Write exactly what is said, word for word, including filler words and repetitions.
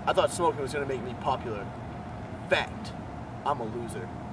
I thought smoking was gonna make me popular. Fact, I'm a loser.